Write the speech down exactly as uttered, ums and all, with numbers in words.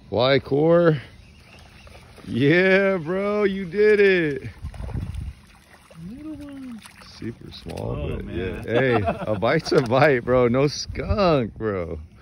Fly core. Yeah, bro, you did it. Little one. Super small, Oh, but man. yeah. Hey, a bite's a bite, bro. No skunk, bro.